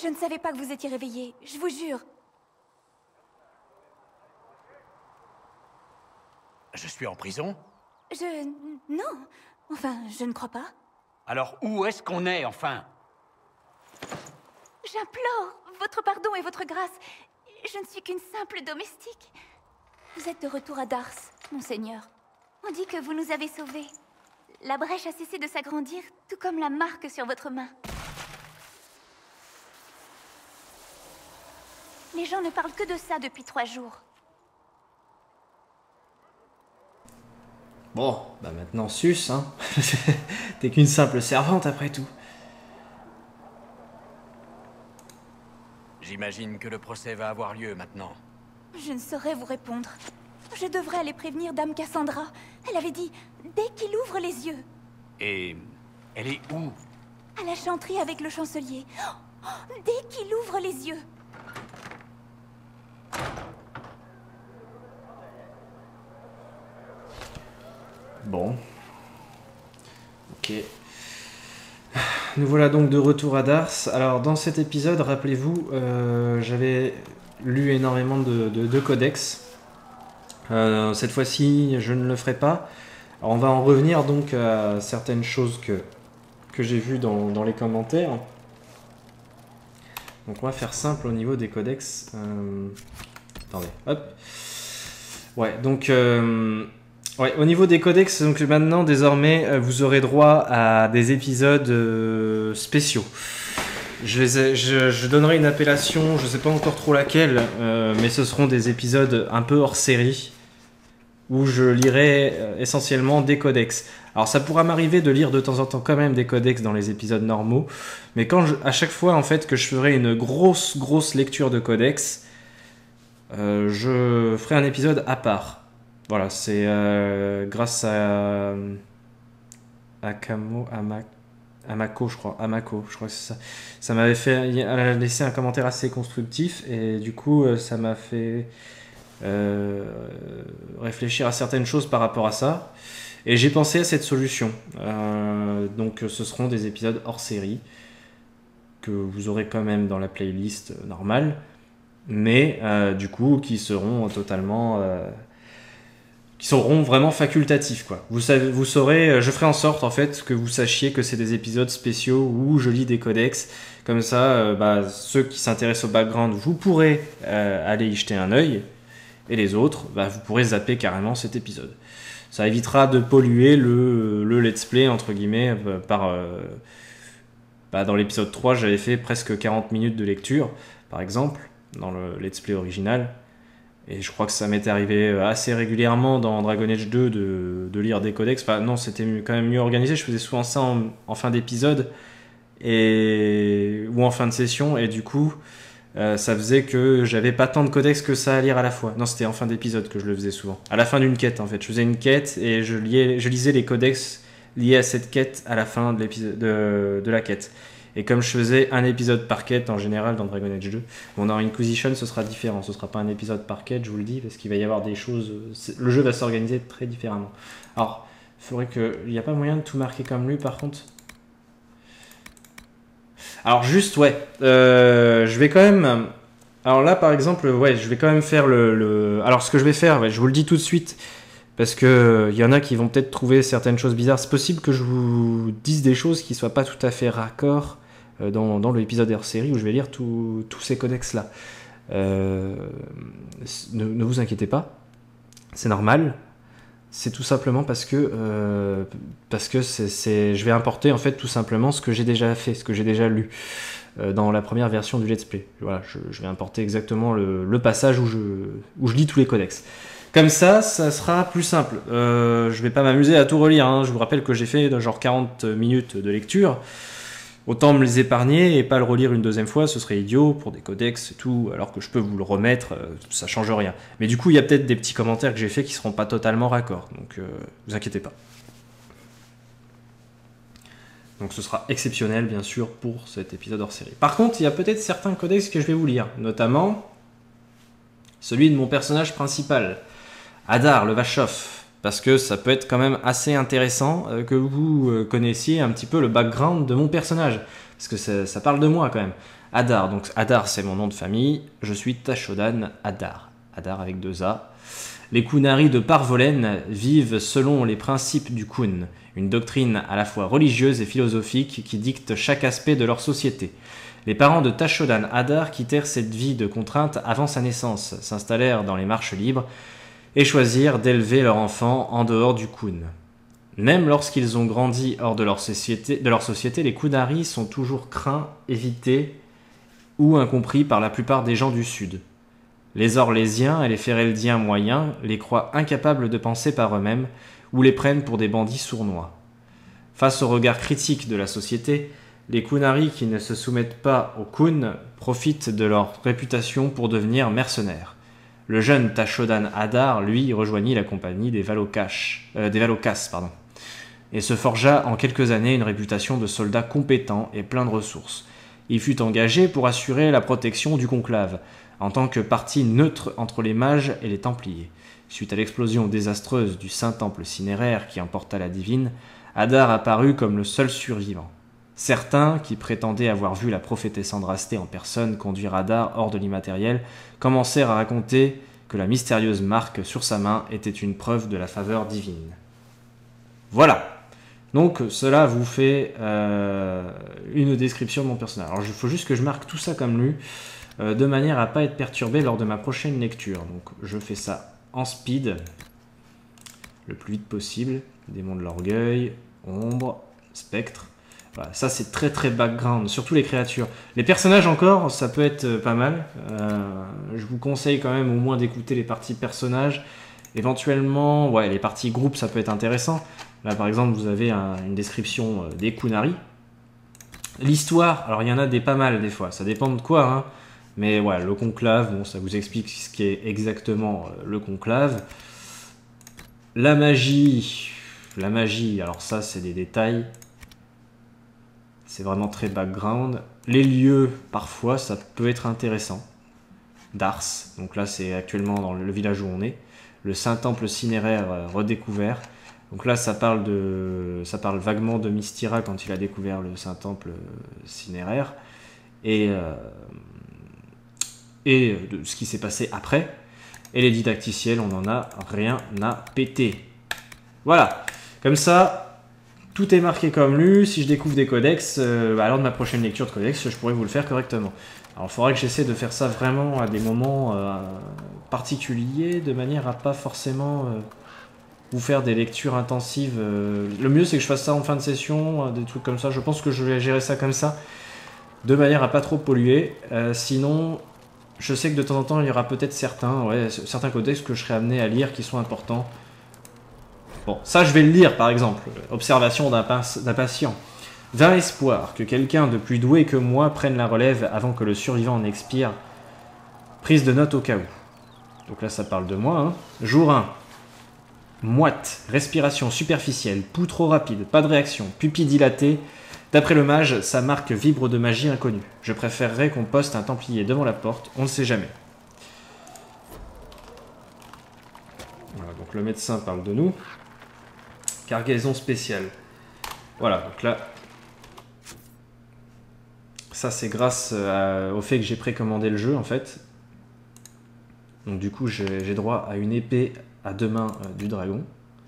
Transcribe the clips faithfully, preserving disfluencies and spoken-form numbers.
Je ne savais pas que vous étiez réveillé, je vous jure. Je suis en prison? Je... non. Enfin, je ne crois pas. Alors où est-ce qu'on est, enfin? J'implore votre pardon et votre grâce. Je ne suis qu'une simple domestique. Vous êtes de retour à Dars, monseigneur. On dit que vous nous avez sauvés. La brèche a cessé de s'agrandir, tout comme la marque sur votre main. Les gens ne parlent que de ça depuis trois jours. Bon, bah maintenant sus, hein. T'es qu'une simple servante après tout. J'imagine que le procès va avoir lieu maintenant. Je ne saurais vous répondre. Je devrais aller prévenir Dame Cassandra. Elle avait dit, dès qu'il ouvre les yeux. Et... elle est où? À la chanterie avec le chancelier. Oh, dès qu'il ouvre les yeux. Bon. Ok. Nous voilà donc de retour à Dars. Alors dans cet épisode, rappelez-vous, euh, j'avais lu énormément de, de, de codex. Euh, cette fois-ci, je ne le ferai pas. Alors, on va en revenir donc à certaines choses que, que j'ai vues dans, dans les commentaires. Donc on va faire simple au niveau des codex. Euh... Attendez, hop. Ouais, donc... Euh... Ouais, au niveau des codex, donc maintenant, désormais, vous aurez droit à des épisodes euh, spéciaux. Je, les ai, je, je donnerai une appellation, je sais pas encore trop laquelle, euh, mais ce seront des épisodes un peu hors série, où je lirai euh, essentiellement des codex. Alors ça pourra m'arriver de lire de temps en temps quand même des codex dans les épisodes normaux, mais quand je, à chaque fois en fait que je ferai une grosse grosse lecture de codex, euh, je ferai un épisode à part. Voilà, c'est euh, grâce à Akamo, Ama, Amako, je crois, Amako, je crois que c'est ça. Ça m'avait fait, elle a laissé un commentaire assez constructif et du coup, ça m'a fait euh, réfléchir à certaines choses par rapport à ça. Et j'ai pensé à cette solution. Euh, donc, ce seront des épisodes hors série que vous aurez quand même dans la playlist normale, mais euh, du coup, qui seront totalement euh, qui seront vraiment facultatifs, quoi. Vous savez, vous saurez, je ferai en sorte en fait que vous sachiez que c'est des épisodes spéciaux où je lis des codex. Comme ça, euh, bah, ceux qui s'intéressent au background, vous pourrez euh, aller y jeter un œil, et les autres, bah, vous pourrez zapper carrément cet épisode. Ça évitera de polluer le, le let's play entre guillemets par. Euh, bah, dans l'épisode trois, j'avais fait presque quarante minutes de lecture, par exemple, dans le let's play original. Et je crois que ça m'était arrivé assez régulièrement dans Dragon Age deux de, de lire des codex. Enfin, non, c'était quand même mieux organisé. Je faisais souvent ça en, en fin d'épisode et ou en fin de session. Et du coup, euh, ça faisait que j'avais pas tant de codex que ça à lire à la fois. Non, c'était en fin d'épisode que je le faisais souvent. À la fin d'une quête, en fait. Je faisais une quête et je, liais, je lisais les codex liés à cette quête à la fin de, l'épisode, de, de la quête. Et comme je faisais un épisode par quête en général dans Dragon Age deux, bon, dans Inquisition ce sera différent, ce sera pas un épisode par quête, je vous le dis, parce qu'il va y avoir des choses, le jeu va s'organiser très différemment. Alors, il faudrait que, il n'y a pas moyen de tout marquer comme lui par contre. Alors juste, ouais, euh, je vais quand même, alors là par exemple, ouais, je vais quand même faire le, le... alors ce que je vais faire, ouais, je vous le dis tout de suite, parce que il y en a qui vont peut-être trouver certaines choses bizarres, c'est possible que je vous dise des choses qui soient pas tout à fait raccord Dans, dans l'épisode hors série où je vais lire tous ces codex là. Euh, ne, ne vous inquiétez pas, c'est normal. C'est tout simplement parce que euh, parce que c'est, c'est, je vais importer en fait tout simplement ce que j'ai déjà fait, ce que j'ai déjà lu euh, dans la première version du let's play. Voilà, je, je vais importer exactement le, le passage où je où je lis tous les codex. Comme ça, ça sera plus simple. Euh, je vais pas m'amuser à tout relire. Hein. Je vous rappelle que j'ai fait genre quarante minutes de lecture. Autant me les épargner et pas le relire une deuxième fois, ce serait idiot pour des codex et tout, alors que je peux vous le remettre, ça change rien. Mais du coup, il y a peut-être des petits commentaires que j'ai faits qui seront pas totalement raccords, donc euh, vous inquiétez pas. Donc ce sera exceptionnel, bien sûr, pour cet épisode hors série. Par contre, il y a peut-être certains codex que je vais vous lire, notamment celui de mon personnage principal, Hadar, le Vachov. parce que ça peut être quand même assez intéressant euh, que vous euh, connaissiez un petit peu le background de mon personnage, parce que ça, ça parle de moi quand même. Adar, donc Adar c'est mon nom de famille, je suis Tashodan Adar, Adar avec deux A. Les Kunari de Parvolen vivent selon les principes du Kun, une doctrine à la fois religieuse et philosophique qui dicte chaque aspect de leur société. Les parents de Tashodan Adar quittèrent cette vie de contrainte avant sa naissance, s'installèrent dans les marches libres et choisirent d'élever leur enfant en dehors du Kun. Même lorsqu'ils ont grandi hors de leur société, de leur société, les Kunari sont toujours craints, évités ou incompris par la plupart des gens du Sud. Les Orlésiens et les Fereldiens moyens les croient incapables de penser par eux-mêmes ou les prennent pour des bandits sournois. Face au regard critique de la société, les Kunari qui ne se soumettent pas au Kun profitent de leur réputation pour devenir mercenaires. Le jeune Tashodan Adar, lui, rejoignit la compagnie des Valokas, euh, des Valokas, pardon, et se forgea en quelques années une réputation de soldat compétent et plein de ressources. Il fut engagé pour assurer la protection du conclave, en tant que partie neutre entre les mages et les templiers. Suite à l'explosion désastreuse du Saint-Temple cinéraire qui emporta la divine, Adar apparut comme le seul survivant. Certains, qui prétendaient avoir vu la prophétesse Andrastée en personne conduire Adar hors de l'immatériel, commencèrent à raconter que la mystérieuse marque sur sa main était une preuve de la faveur divine. Voilà. Donc cela vous fait euh, une description de mon personnage. Alors il faut juste que je marque tout ça comme lu, euh, de manière à ne pas être perturbé lors de ma prochaine lecture. Donc je fais ça en speed, le plus vite possible. Démon de l'orgueil, ombre, spectre. Voilà, ça c'est très très background, surtout les créatures. Les personnages encore, ça peut être pas mal. Euh, je vous conseille quand même au moins d'écouter les parties personnages. Éventuellement, ouais, les parties groupes, ça peut être intéressant. Là par exemple, vous avez un, une description des Kunari. L'histoire, alors il y en a des pas mal des fois, ça dépend de quoi, hein. Mais ouais, le conclave, bon, ça vous explique ce qui est exactement le conclave. La magie, la magie, alors ça c'est des détails. C'est vraiment très background. Les lieux, parfois, ça peut être intéressant. Dars, donc là c'est actuellement dans le village où on est. Le Saint-Temple cinéraire euh, redécouvert. Donc là ça parle, de, ça parle vaguement de Mystira quand il a découvert le Saint-Temple euh, cinéraire. Et, euh, et de ce qui s'est passé après. Et les didacticiels, on n'en a rien à péter. Voilà, comme ça... Tout est marqué comme lu. Si je découvre des codex, euh, bah, lors de ma prochaine lecture de codex, je pourrais vous le faire correctement. Alors il faudra que j'essaie de faire ça vraiment à des moments euh, particuliers, de manière à pas forcément euh, vous faire des lectures intensives. Euh, le mieux c'est que je fasse ça en fin de session, euh, des trucs comme ça. Je pense que je vais gérer ça comme ça, de manière à pas trop polluer. Euh, sinon, je sais que de temps en temps, il y aura peut-être certains, ouais, certains codex que je serai amené à lire qui sont importants. Bon, ça je vais le lire par exemple. Observation d'un patient. Vain espoir que quelqu'un de plus doué que moi prenne la relève avant que le survivant n'expire. Prise de note au cas où. Donc là ça parle de moi. Hein. Jour un. Moite, respiration superficielle, pouls trop rapide, pas de réaction, pupille dilatée. D'après le mage, sa marque vibre de magie inconnue. Je préférerais qu'on poste un templier devant la porte, on ne sait jamais. Voilà, donc le médecin parle de nous. Cargaison spéciale. Voilà, donc là, ça c'est grâce à, au fait que j'ai précommandé le jeu en fait. Donc du coup j'ai droit à une épée à deux mains euh, du dragon.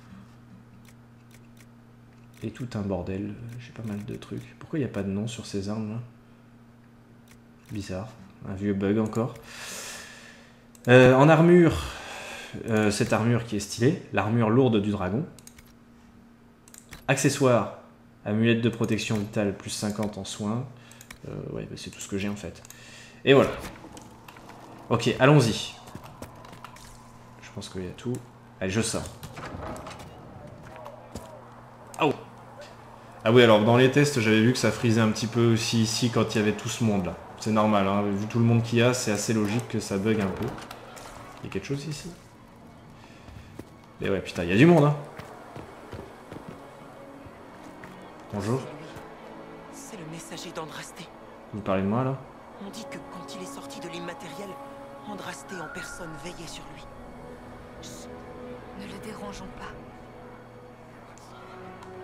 Et tout un bordel, j'ai pas mal de trucs. Pourquoi il n'y a pas de nom sur ces armes là? Bizarre, un vieux bug encore. Euh, en armure, euh, cette armure qui est stylée, l'armure lourde du dragon. Accessoires, amulette de protection vitale, plus cinquante en soins. Euh, ouais, bah c'est tout ce que j'ai en fait. Et voilà. Ok, allons-y. Je pense qu'il y a tout. Allez, je sors. Oh. Ah oui, alors dans les tests, j'avais vu que ça frisait un petit peu aussi ici quand il y avait tout ce monde là. C'est normal, hein. Vu tout le monde qu'il y a, c'est assez logique que ça bug un peu. Il y a quelque chose ici? Et ouais, putain, il y a du monde, hein. Bonjour. C'est le messager d'Andrastée. Vous parlez de moi là? On dit que quand il est sorti de l'immatériel, Andrastée en personne veillait sur lui. Chut. Ne le dérangeons pas.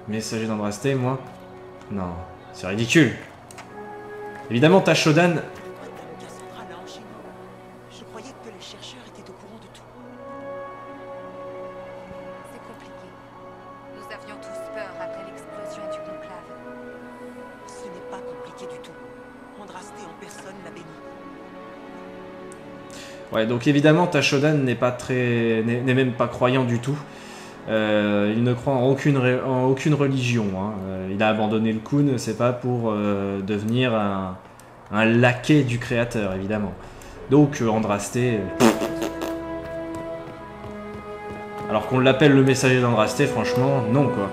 Messager d'Andrasté, moi? Non, c'est ridicule. Évidemment, ta Shodan... Madame Cassandra l'a enchaîné. Je croyais que les chercheurs étaient au courant de tout. C'est compliqué. Nous avions tous peur après l'explosion du conclave. Ce n'est pas compliqué du tout. Andrasté en personne l'a béni. Ouais, donc évidemment, ta Shodan n'est pas très... n'est n'est même pas croyant du tout. Euh, il ne croit en aucune, ré- en aucune religion. Hein. Euh, il a abandonné le Khun, c'est pas pour euh, devenir un, un laquais du créateur, évidemment. Donc, euh, Andrasté... euh, Alors qu'on l'appelle le messager d'Andrasté, franchement, non, quoi.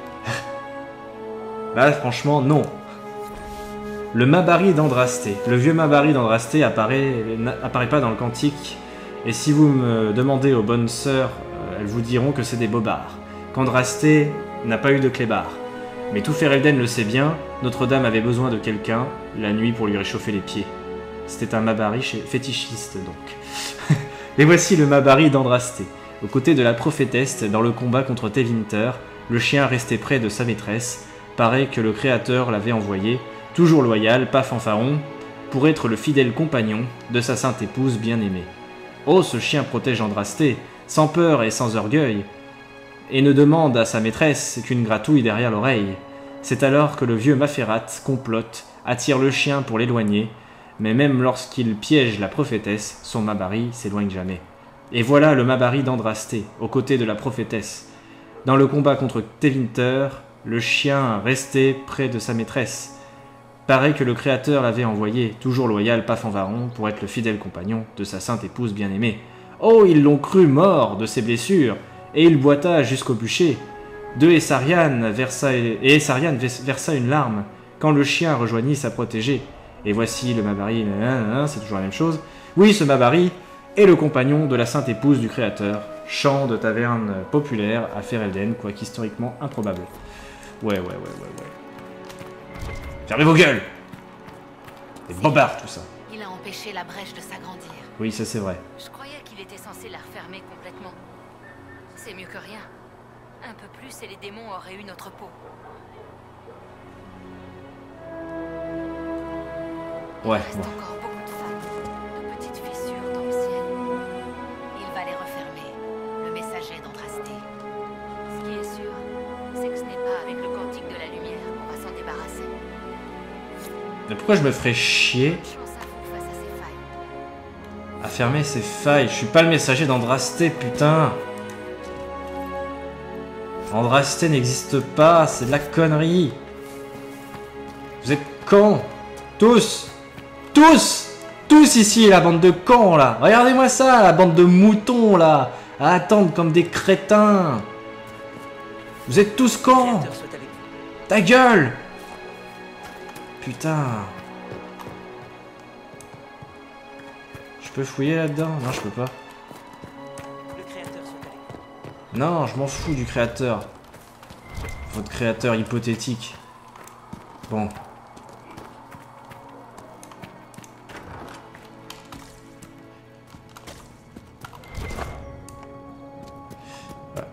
Là, franchement, non. Le Mabari d'Andrasté. Le vieux Mabari d'Andrasté apparaît, apparaît pas dans le cantique. Et si vous me demandez aux bonnes sœurs, euh, elles vous diront que c'est des bobards. Qu'Andrasté n'a pas eu de clébard. Mais tout Ferelden le sait bien, Notre-Dame avait besoin de quelqu'un, la nuit, pour lui réchauffer les pieds. C'était un Mabari chez- fétichiste, donc. Et voici le Mabari d'Andrasté. Aux côtés de la prophétesse, dans le combat contre Tevinter, le chien resté près de sa maîtresse. Paraît que le Créateur l'avait envoyé, toujours loyal, pas fanfaron, pour être le fidèle compagnon de sa sainte épouse bien-aimée. Oh, ce chien protège Andrasté, sans peur et sans orgueil, et ne demande à sa maîtresse qu'une gratouille derrière l'oreille. C'est alors que le vieux Maferat complote, attire le chien pour l'éloigner, mais même lorsqu'il piège la prophétesse, son Mabari s'éloigne jamais. Et voilà le Mabari d'Andrasté, aux côtés de la prophétesse. Dans le combat contre Tevinter, le chien restait près de sa maîtresse. Paraît que le Créateur l'avait envoyé, toujours loyal, pas fanfaron, pour être le fidèle compagnon de sa sainte épouse bien-aimée. Oh, ils l'ont cru mort de ses blessures, et il boita jusqu'au bûcher. De Essarian versa, et Essarian versa une larme, quand le chien rejoignit sa protégée. Et voici le Mabari, c'est toujours la même chose. Oui, ce Mabari est le compagnon de la sainte épouse du Créateur. Chant de taverne populaire à Ferelden, quoique historiquement improbable. Ouais, ouais, ouais, ouais, ouais. Fermez vos gueules! Des bobards, tout ça. Il a empêché la brèche de s'agrandir. Oui, ça c'est vrai. Je croyais qu'il était censé la refermer complètement. C'est mieux que rien. Un peu plus et les démons auraient eu notre peau. Ouais, Il reste bon. encore beaucoup de failles, de petites fissures dans le ciel. Il va les refermer, le messager d'Andrasté. Ce qui est sûr, c'est que ce n'est pas avec le cantique de la lumière qu'on va s'en débarrasser. Mais pourquoi je me ferais chier Chance à vous face à ces failles. à fermer ces failles? Je suis pas le messager d'Andrasté, putain! Andrasté n'existe pas, c'est de la connerie! Vous êtes cons! Tous! Tous! Tous ici, la bande de cons, là! Regardez-moi ça, la bande de moutons, là! À attendre comme des crétins! Vous êtes tous cons! Créateur soit avec vous. Ta gueule! Putain! Je peux fouiller là-dedans? Non, je peux pas. Le créateur soit avec vous. Non, je m'en fous du créateur. Votre créateur hypothétique. Bon. Voilà.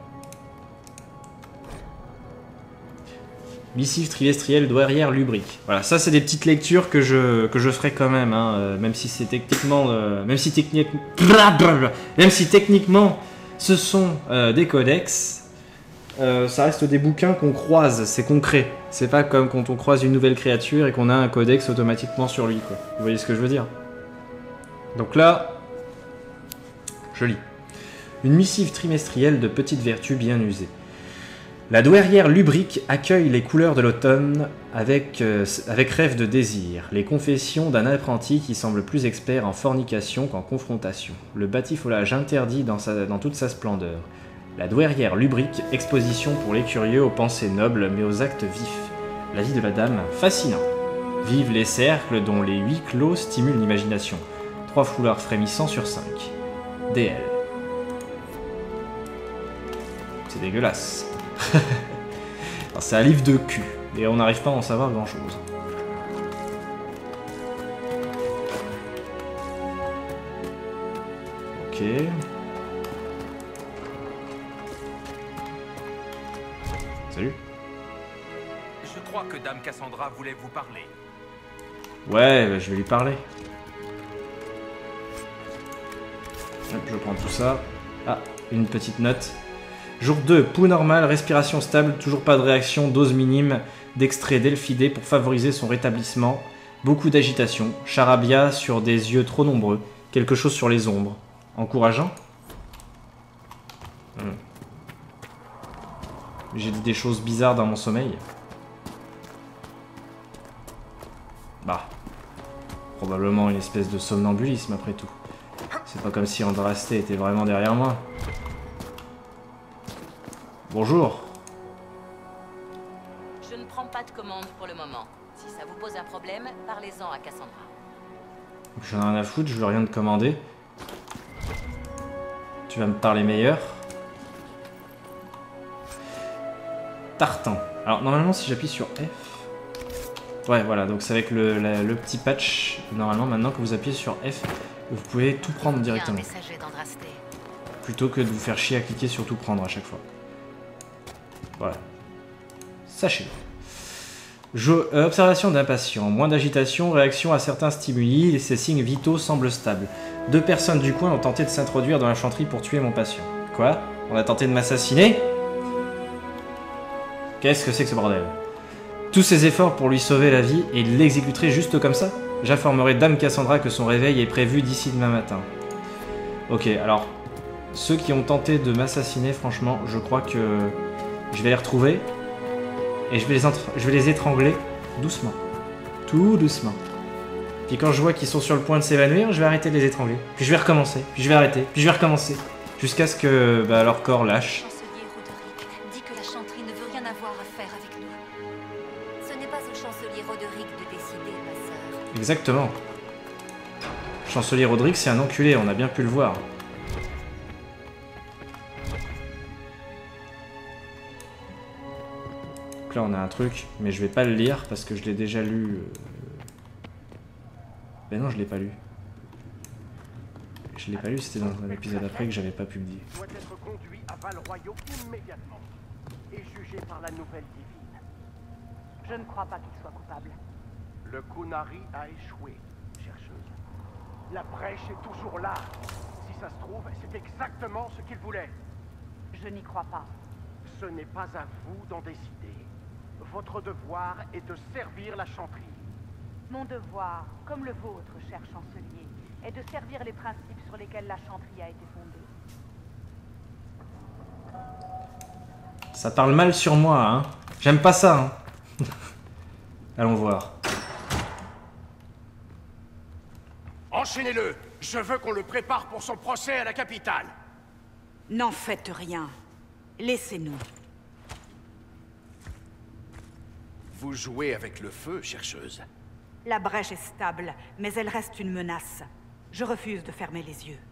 Missive trimestrielle douairière lubrique. Voilà, ça c'est des petites lectures que je, que je ferai quand même, hein, euh, même si c'est techniquement... euh, même si techniquement... Même si techniquement... Ce sont euh, des codex, euh, ça reste des bouquins qu'on croise, c'est concret. C'est pas comme quand on croise une nouvelle créature et qu'on a un codex automatiquement sur lui, quoi. Vous voyez ce que je veux dire? Donc là, je lis. Une missive trimestrielle de petites vertus bien usées. La douairière lubrique accueille les couleurs de l'automne avec, euh, avec rêve de désir, les confessions d'un apprenti qui semble plus expert en fornication qu'en confrontation, le batifolage interdit dans, sa, dans toute sa splendeur. La douairière lubrique, exposition pour les curieux aux pensées nobles mais aux actes vifs. La vie de la dame, fascinant. Vive les cercles dont les huis clos stimulent l'imagination. Trois foulards frémissants sur cinq. D L. C'est dégueulasse. C'est un livre de cul, et on n'arrive pas à en savoir grand chose. Ok. Salut. crois que Dame Cassandra voulait vous parler. Ouais, bah, je vais lui parler. Hop, je prends tout ça. Ah, une petite note. Jour deux, pouls normal, respiration stable, toujours pas de réaction, dose minime d'extrait d'Elfidé pour favoriser son rétablissement. Beaucoup d'agitation, charabia sur des yeux trop nombreux, quelque chose sur les ombres. Encourageant. hmm. J'ai dit des choses bizarres dans mon sommeil. Bah, probablement une espèce de somnambulisme après tout. C'est pas comme si Andraste était vraiment derrière moi. Bonjour. Je ne prends pas de commande pour le moment. Si ça vous pose un problème, parlez-en à Cassandra. J'en ai rien à foutre, je veux rien te commander. Tu vas me parler meilleur. Tartan. Alors normalement si j'appuie sur F... Ouais voilà, donc c'est avec le, la, le petit patch. Normalement maintenant que vous appuyez sur F, vous pouvez tout prendre directement. Un messager d'Andraste. Plutôt que de vous faire chier à cliquer sur tout prendre à chaque fois. Voilà. Sachez-le. Je, euh, observation d'un patient. Moins d'agitation, réaction à certains stimuli, et ses signes vitaux semblent stables. Deux personnes du coin ont tenté de s'introduire dans la chanterie pour tuer mon patient. Quoi? On a tenté de m'assassiner? Qu'est-ce que c'est que ce bordel? Tous ces efforts pour lui sauver la vie et l'exécuterait juste comme ça? J'informerai Dame Cassandra que son réveil est prévu d'ici demain matin. Ok, alors, ceux qui ont tenté de m'assassiner, franchement, je crois que je vais les retrouver et je vais les, je vais les étrangler doucement. Tout doucement. Puis quand je vois qu'ils sont sur le point de s'évanouir, je vais arrêter de les étrangler. Puis je vais recommencer, puis je vais arrêter, puis je vais recommencer. Jusqu'à ce que bah, leur corps lâche. Le chancelier Roderick dit que la chanterie ne veut rien avoir à faire avec nous. Ce n'est pas au chancelier Roderick de décider, ma sœur. Exactement. Chancelier Roderick, c'est un enculé, on a bien pu le voir. Donc là, on a un truc, mais je vais pas le lire parce que je l'ai déjà lu. Euh... Ben non, je l'ai pas lu. Je l'ai pas lu, c'était dans un épisode après que j'avais pas publié. Doit être conduit à Val-Royaux immédiatement et jugé par la nouvelle divine. Je ne crois pas qu'il soit coupable. Le Kunari a échoué, chercheuse. La brèche est toujours là. Si ça se trouve, c'est exactement ce qu'il voulait. Je n'y crois pas. Ce n'est pas à vous d'en décider. Votre devoir est de servir la chanterie. Mon devoir, comme le vôtre, cher chancelier, est de servir les principes sur lesquels la chanterie a été fondée. Ça parle mal sur moi, hein. J'aime pas ça, hein. Allons voir. Enchaînez-le. Je veux qu'on le prépare pour son procès à la capitale. N'en faites rien. Laissez-nous. Vous jouez avec le feu, chercheuse. La brèche est stable, mais elle reste une menace. Je refuse de fermer les yeux.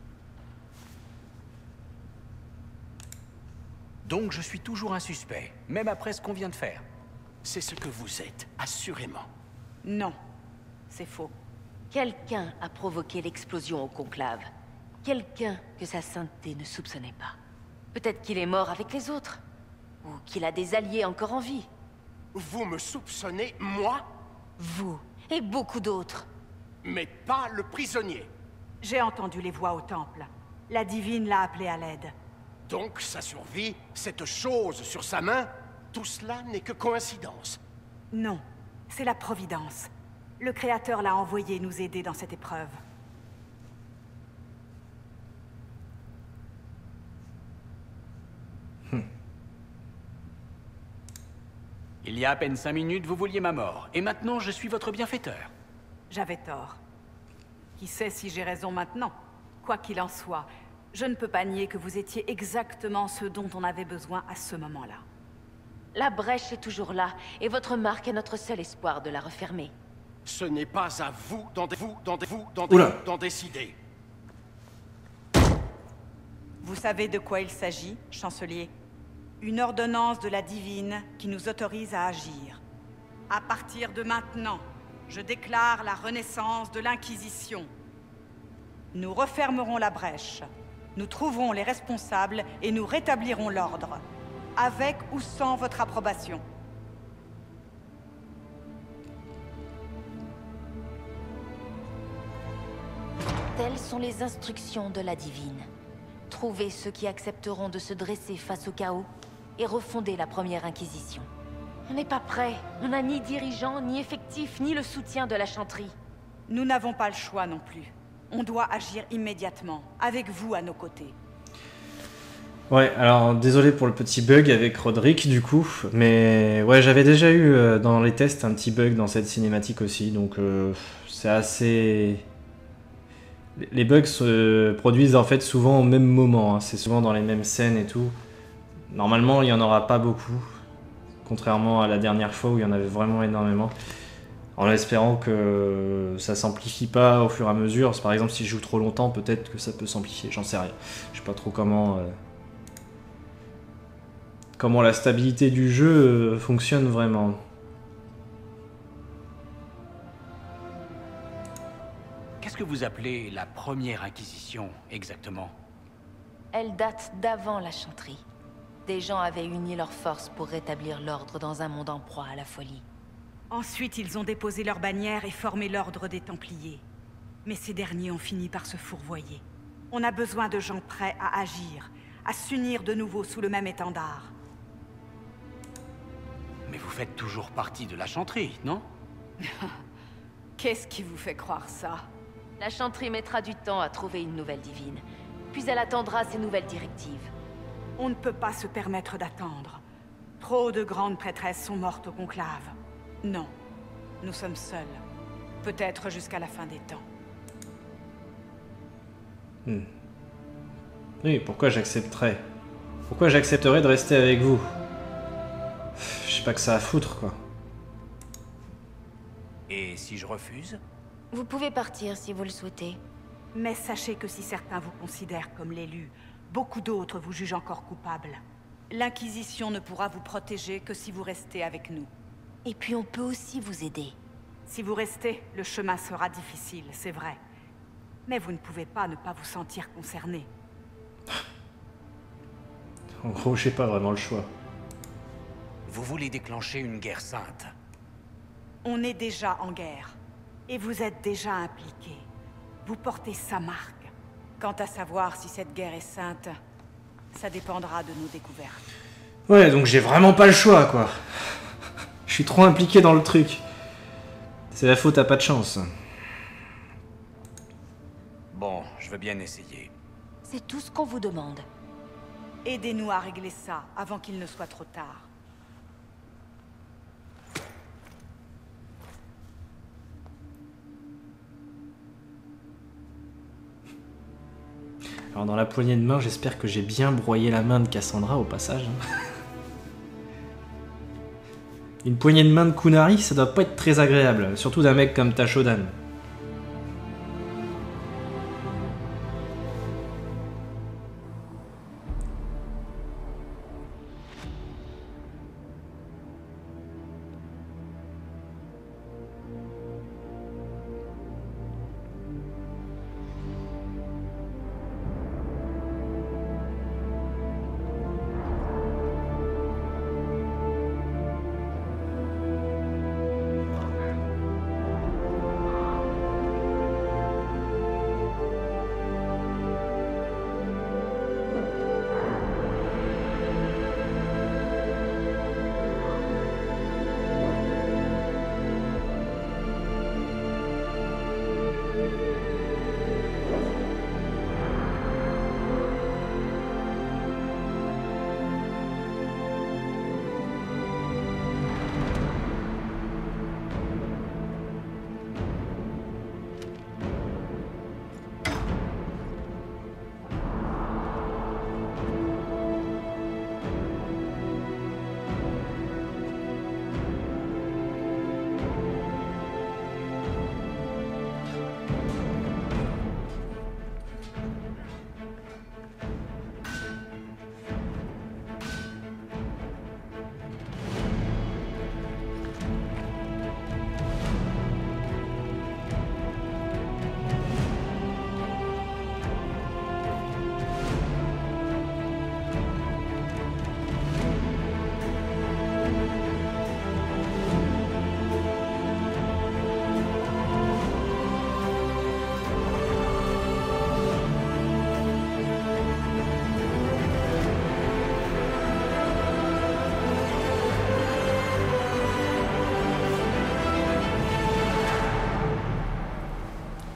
Donc je suis toujours un suspect, même après ce qu'on vient de faire. C'est ce que vous êtes, assurément. Non, c'est faux. Quelqu'un a provoqué l'explosion au conclave. Quelqu'un que sa sainteté ne soupçonnait pas. Peut-être qu'il est mort avec les autres. Ou qu'il a des alliés encore en vie. Vous me soupçonnez, moi? Vous et beaucoup d'autres. Mais pas le prisonnier. J'ai entendu les voix au temple. La divine l'a appelé à l'aide. Donc sa survie, cette chose sur sa main, tout cela n'est que coïncidence. Non, c'est la Providence. Le Créateur l'a envoyé nous aider dans cette épreuve. Il y a à peine cinq minutes, vous vouliez ma mort. Et maintenant, je suis votre bienfaiteur. J'avais tort. Qui sait si j'ai raison maintenant? Quoi qu'il en soit, je ne peux pas nier que vous étiez exactement ce dont on avait besoin à ce moment-là. La brèche est toujours là, et votre marque est notre seul espoir de la refermer. Ce n'est pas à vous d'en vous, d'en vous, d'en d'en décider. Vous savez de quoi il s'agit, chancelier? Une ordonnance de la divine qui nous autorise à agir. À partir de maintenant, je déclare la renaissance de l'Inquisition. Nous refermerons la brèche. Nous trouverons les responsables et nous rétablirons l'ordre. Avec ou sans votre approbation. Telles sont les instructions de la divine. Trouver ceux qui accepteront de se dresser face au chaos et refonder la première inquisition. On n'est pas prêt. On n'a ni dirigeant, ni effectif, ni le soutien de la chanterie. Nous n'avons pas le choix non plus. On doit agir immédiatement, avec vous à nos côtés. Ouais, alors désolé pour le petit bug avec Roderick du coup, mais ouais, j'avais déjà eu euh, dans les tests un petit bug dans cette cinématique aussi, donc euh, c'est assez... Les bugs se produisent en fait souvent au même moment, hein. C'est souvent dans les mêmes scènes et tout. Normalement, il n'y en aura pas beaucoup, contrairement à la dernière fois où il y en avait vraiment énormément. En espérant que ça s'amplifie pas au fur et à mesure. Par exemple, si je joue trop longtemps, peut-être que ça peut s'amplifier, j'en sais rien. Je sais pas trop comment... Euh... comment la stabilité du jeu euh, fonctionne vraiment. Qu'est-ce que vous appelez la première inquisition, exactement? Elle date d'avant la chanterie. Des gens avaient uni leurs forces pour rétablir l'ordre dans un monde en proie à la folie. Ensuite, ils ont déposé leur bannière et formé l'ordre des Templiers. Mais ces derniers ont fini par se fourvoyer. On a besoin de gens prêts à agir, à s'unir de nouveau sous le même étendard. Mais vous faites toujours partie de la chanterie, non? Qu'est-ce qui vous fait croire ça? La chanterie mettra du temps à trouver une nouvelle divine, puis elle attendra ses nouvelles directives. On ne peut pas se permettre d'attendre. Trop de grandes prêtresses sont mortes au conclave. Non, nous sommes seuls. Peut-être jusqu'à la fin des temps. Hmm. Oui, pourquoi j'accepterais? Pourquoi j'accepterais de rester avec vous? Je sais pas que ça à foutre, quoi. Et si je refuse? Vous pouvez partir si vous le souhaitez. Mais sachez que si certains vous considèrent comme l'élu, beaucoup d'autres vous jugent encore coupable. L'Inquisition ne pourra vous protéger que si vous restez avec nous. Et puis on peut aussi vous aider. Si vous restez, le chemin sera difficile, c'est vrai. Mais vous ne pouvez pas ne pas vous sentir concerné. En gros, j'ai pas vraiment le choix. Vous voulez déclencher une guerre sainte? On est déjà en guerre. Et vous êtes déjà impliqués. Vous portez sa marque. Quant à savoir si cette guerre est sainte, ça dépendra de nos découvertes. Ouais, donc j'ai vraiment pas le choix, quoi. Je suis trop impliqué dans le truc. C'est la faute à pas de chance. Bon, je veux bien essayer. C'est tout ce qu'on vous demande. Aidez-nous à régler ça avant qu'il ne soit trop tard. Alors dans la poignée de main, j'espère que j'ai bien broyé la main de Cassandra au passage. Une poignée de main de Kunari, ça doit pas être très agréable, surtout d'un mec comme Tashodan.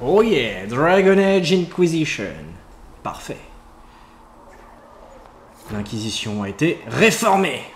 Oh yeah, Dragon Age Inquisition. Parfait. L'Inquisition a été réformée.